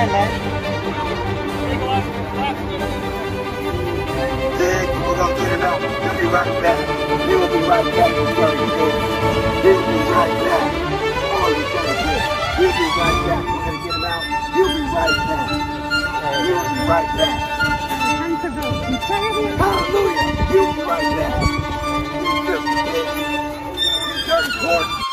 ahead, man. Then we're gonna get him out. He'll be right back. He will be right back. He'll be right back. Oh, you got it good. He'll be right back. We're gonna get him out. He'll be right back. He'll be right back. Hallelujah. He'll be right back. You dirty court.